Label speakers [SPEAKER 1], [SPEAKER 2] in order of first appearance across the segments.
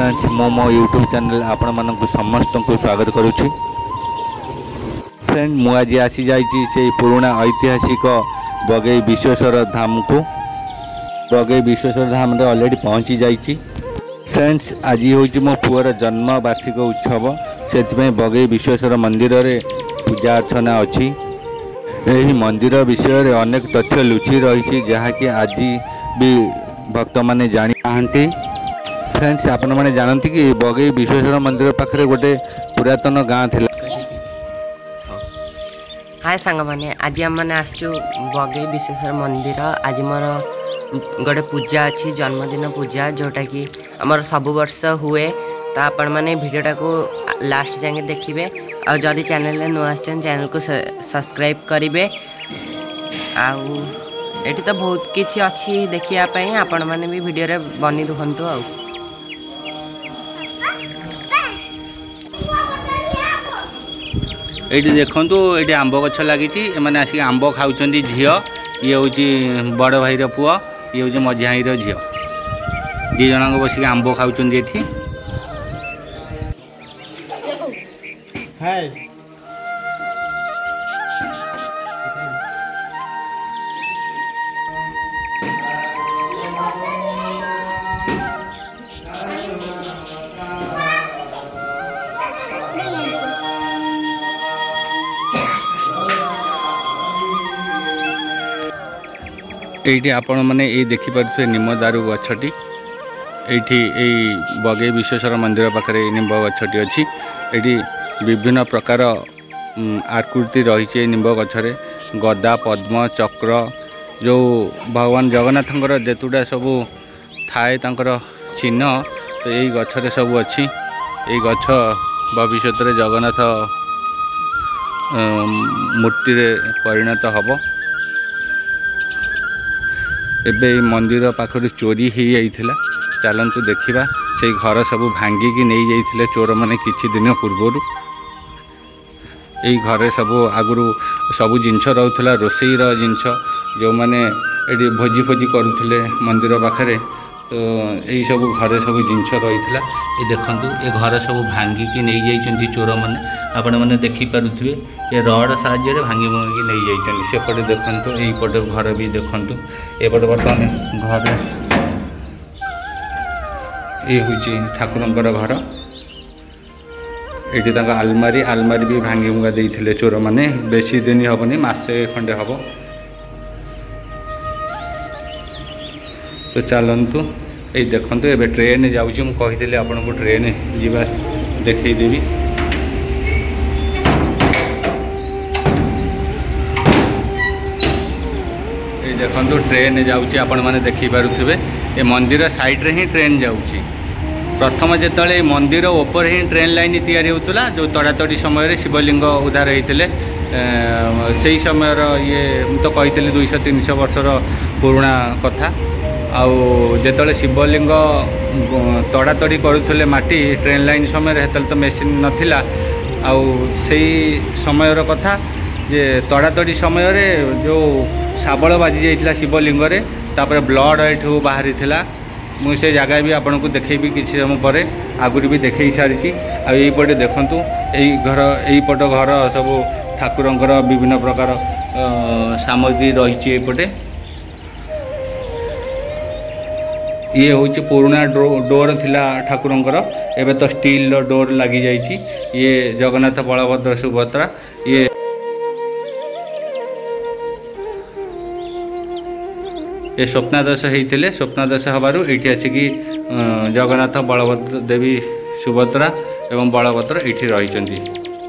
[SPEAKER 1] Friends मो मो YouTube channel आपण मानक समस्त को स्वागत करुच्ची। फ्रेंड मु आज आसी जाइए से पुराना ऐतिहासिक बगई विश्वेश्वर धाम को। बगई विश्वेश्वर धाम रे ऑलरेडी पहुंची जाइए। फ्रेंड्स आज हूँ मो पुअर जन्म वार्षिक उत्सव से बगई विश्वेश्वर मंदिर रे पूजा अर्चना अच्छी। यही मंदिर विषय रे अनेक तथ्य लुचि रही जहाँकि आज भी भक्त मैंने जानी नाहांती। फ्रेंड्स आपण मैंने जानती कि बगई विश्वेश्वर मंदिर पाखे गोटे पुरातन गाँ थिला।
[SPEAKER 2] हाय सांग मैंने आज आम मैंने आसचु बगई विश्वेश्वर मंदिर। आज मोर गोटे पूजा अच्छी जन्मदिन पूजा जोटा कि आमर सब वर्ष हुए। तो आपण मैंने वीडियोटा को लास्ट जाके देखिए और जदि चैनल नुआ चैनल को सब्सक्राइब करेंगे। आठी तो बहुत किसी अच्छी देखापी आपण मैंने भी वीडियो रे बनी रुहतु।
[SPEAKER 1] ये देखु ये आंब गछ लगी मैंने आसिक आंब खाऊँ झी। ये हूँ बड़ भाई पुआ ये हूँ मझिया भाई झी दी जन बसिक आंब खाऊँ ये। ये आपण मैंने ये देखिपे निम दारू गछटी ये बगई विश्वेश्वर मंदिर पाखे निम्ब गछटी अच्छी। ये विभिन्न प्रकार आकृति रही निम्ब गछरे गदा पद्म चक्र जो भगवान जगन्नाथंकर जेतुटा सबू थाए चिन्ह तो यही गछरे सब अच्छी। ये गछ भविष्य में जगन्नाथ मूर्ति रे परिणत हब। एबे मंदिर पाखर चोरी हो जाइथिला। चलतु देखा से घर सब भांगिकी नहीं जाइथिले चोर मैंने किछि दिन पूर्वर। यही घरे सब आगु सबू जिनस रोला रोसईर जिनस जो मैंने ये भोजी फोजी करुले मंदिर पाखे तो यही सब घरे सब जिनस रही। ये देखु ये घर सब भांगिकी नहीं जाइछन्ति चोर मैंने आपण मैंने देखिपे ये रड साहाय्य भांगी भंगी नहीं जाइछन्ति। सेपटे देखु यहीपटे घर भी देखु एपटे बर्तमान घर ये हूँ ठाकुरंकर घर। ये आलमारी आलमारी भी भांगी भुंगा देते चोर मैंने बेसी दिन हेनी मसे खंडे हम। तो चलतु ये देखु ए ट्रेन जाऊँगी मुझे आपन को ट्रेन जीवा देखदेवी। ये देखु ट्रेन जाऊँगी आपण मैंने देखिपे ये मंदिर साइड रे ही ट्रेन जाऊँगी। प्रथम जिते मंदिर ऊपर ही ट्रेन लाइन तैयारी होता जो तड़ातड़ी समय शिवलिंग उद्धार होते से समय ये तो कही 200-300 वर्षर पुराणा कथा। आउ जिते शिवलिंग तड़ातड़ी करुले माटी ट्रेन लाइन समय तो मेसीन नाला आउ से समय कथा जे तड़ातड़ी समय जो शाबल बाजी जाइए शिवलिंग तापर ब्लड एठू बाहरी थिला। मुझे जगह भी आपन को देखेबी किसी समय पर आगुरी भी देखे सारी। आईपटे देखु यहीपट घर सब ठाकुरंकर विभिन्न प्रकार सामग्री रही। एपटे ये हूँ पुराना डोर थिला ठाकुरंकर एबे तो स्टील डोर लगी जाइए। ये जगन्नाथ बलभद्र सुभद्रा ये स्वप्नादश होते स्वप्नादश हबारू ये आसिकी जगन्नाथ बलभद्र देवी सुभद्रा एवं बलभद्र ये रही।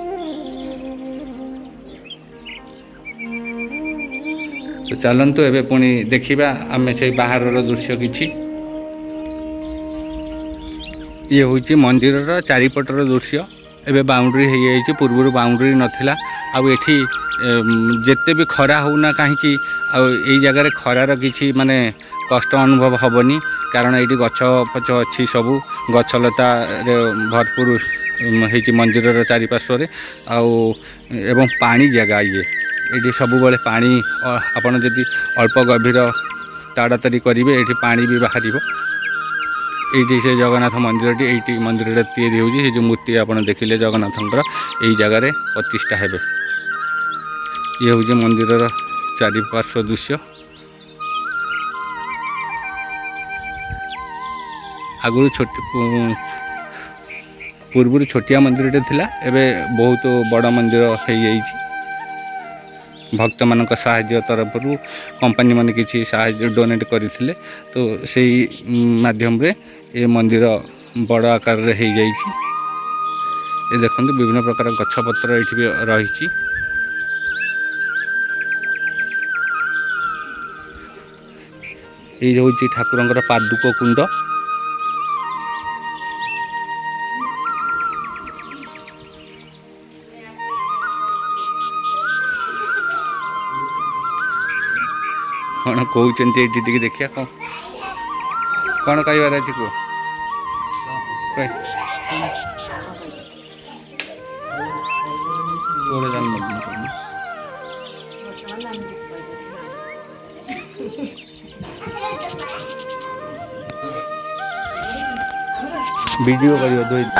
[SPEAKER 1] तो चलतु एबे पुणी देखा आम से बाहर दृश्य किछि। ये हूँ मंदिर चारिपटर दृश्य। एबे बाउंड्री हो जाइए पूर्व बाउंड्री नाला। आठी जिते भी खरा होना कहीं आई जगार खरार किसी माने कष्ट अनुभव हेनी कारण ये गछ पच अच्छी सबू गछलता भरपूर हो मंदिर चारिपार्श्व एवं पानी जगह ये सब बेले पानी आपड़ जदि अल्प गभीर ताड़ाताड़ी करेंगे ये पानी भी बाहर ये से जगन्नाथ मंदिर ये मंदिर तैयारी होची जो मूर्ति आपन देखिले जगन्नाथंकर यही जगार प्रतिष्ठा हेबे। ये हूँ मंदिर चारिपार्श्व दृश्य। आगुरी पूर्व छोटिया मंदिर थिला एबे बहुत बड़ा मंदिर हो जाइछि। भक्त मान साहाय्य तरफ कंपनी मान किसी साहाय्य डोनेट करथिले तो सही माध्यम रे ये मंदिर बड़ आकार रे हो जाइछि। ये देखंतु विभिन्न प्रकार गछपत्र एठी भी रहिछि। ये हूँ ठाकुरंकर पादुक कुंड। कौन कहते ये देखिया कौन कहबार अच्छे कह वीडियो कर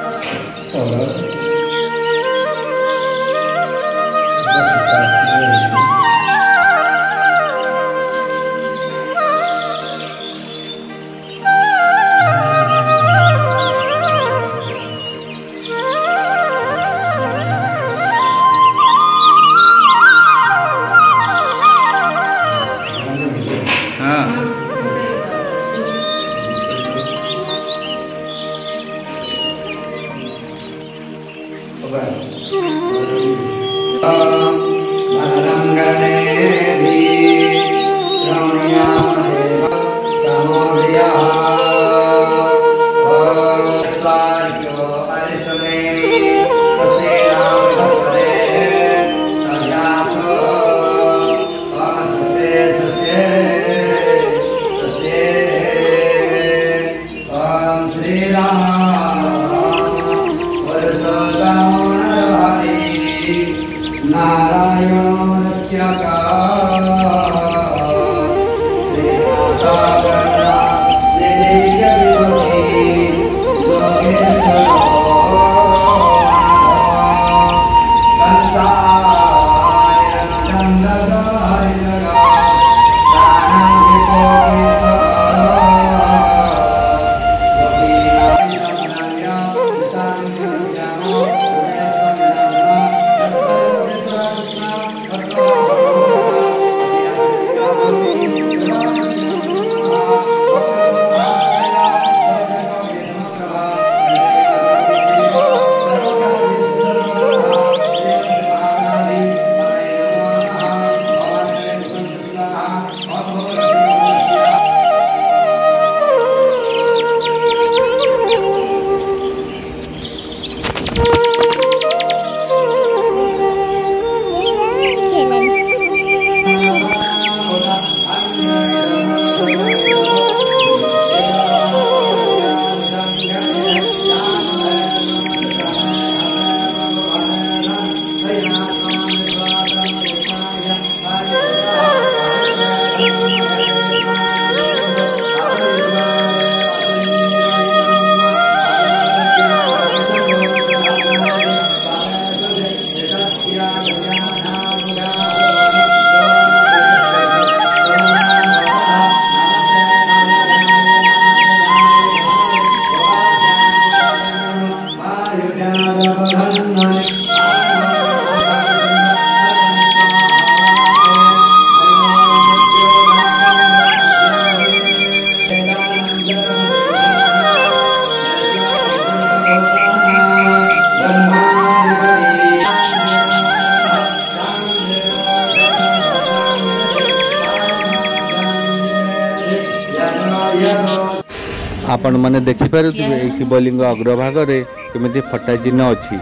[SPEAKER 1] आपण मैंने देखिपे शिवलिंग अग्रभाग केमी फटा चिन्ह अच्छी।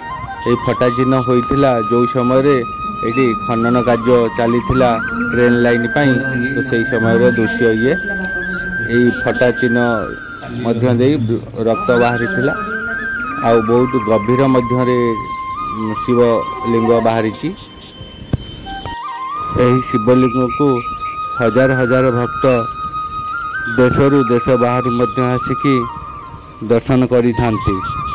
[SPEAKER 1] ये फटा चिन्ह होता जो समय ये खनन कार्य चली ट्रेन लाइन पाई तो सही समय दृश्य ये फटा चिन्ह रक्त बाहरी आ बहुत गभीर मध्य शिवलिंग बाहरी। शिवलिंग को हजार हजार भक्त देशरू देश बाहर मध्य आसिकी दर्शन करी थांती।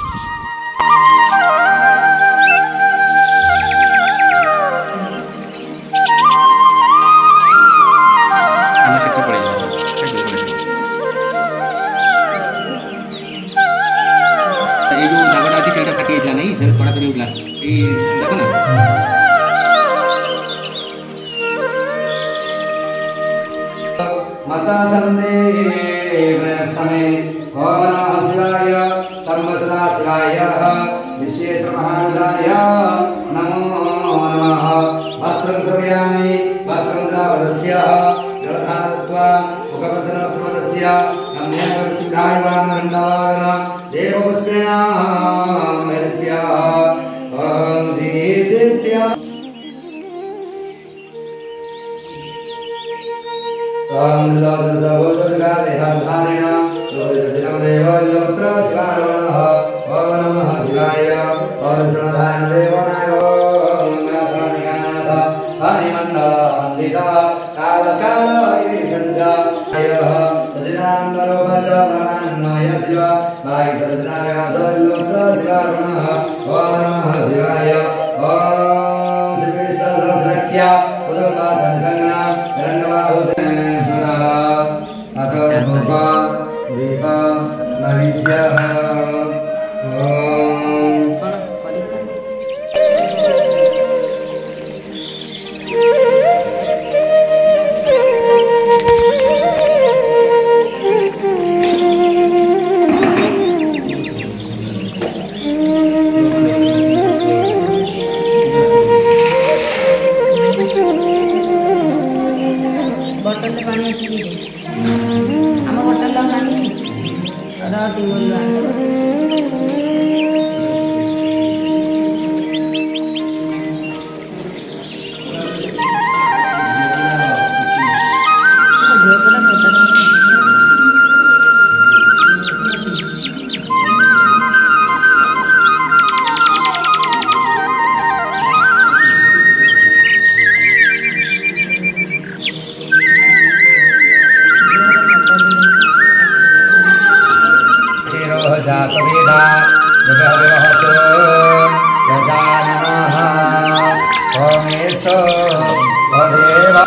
[SPEAKER 3] माता संदे प्रयत्समे ओम नमः शिवाय सर्वसदा शिवाय विश्वेश्वरमहारुद्राय नमो नमः। वस्त्रं श्रवयामि वस्त्रं द्रावदस्य जलधारत्वा मुखवचनस्मृतस्य नम्यचिघायवानरण्डावन देवपुष्पेण मृत्य ॐ जीदित्य ॐ लवदसवोदगादेहाधारेण लोदसदेवल्लवत्र शिवारवणः ॐ नमः शिवाय ॐ शरणधारणदेवनाय ॐ मंगलप्राणिनाथ हरिमण्डलवन्दितः कालकालसञ्जायः सचिदानन्दरूपच प्रणान्नाय शिव भाग्यसर्जनाय सल्लवत्र शिवारवणः ॐ नमः शिवाय ॐ श्रीकृष्णसहस्रख्या उदपासंसंज्ञा हिरण्यबाहु
[SPEAKER 4] बोतल पानी आम बोतल पानी
[SPEAKER 3] जातवेदा जगद्वहतो गजाननः ओमेशो अदेव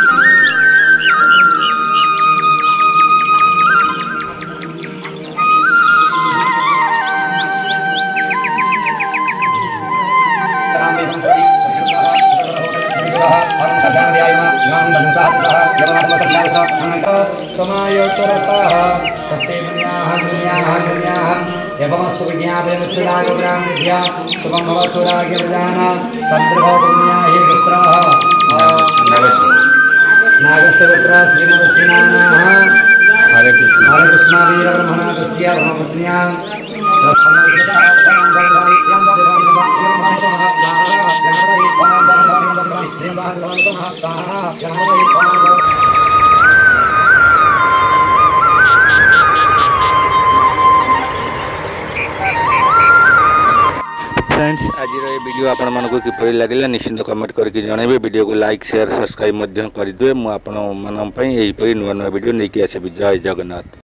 [SPEAKER 3] समायोत्तरतः एवमस्तु विज्ञापयमुच्चदागोग्राम्भ्या शुभं भवतु राज्ञप्रजानां सन्दृभवतुम्या हि पुत्रः नागस्य पुत्र श्रीमदश्रीनामः
[SPEAKER 1] हरे
[SPEAKER 3] कृष्ण वीरब्रह्मनाथस्य ब्रह्मपत्न्यां
[SPEAKER 1] फ्रेंड्स आज ये वीडियो आपण मानक किपरि लगे निश्चिंत कमेंट करके जनइबे। वीडियो को लाइक शेयर सब्सक्राइब करदे। मुझे नुआ नुआ वीडियो नहीं आसबि। जय जगन्नाथ।